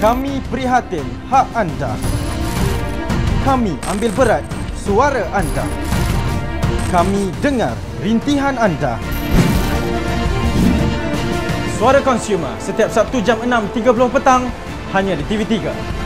Kami prihatin hak anda. Kami ambil berat suara anda. Kami dengar rintihan anda. Suara Konsumer setiap Sabtu jam 6.30 petang hanya di TV3.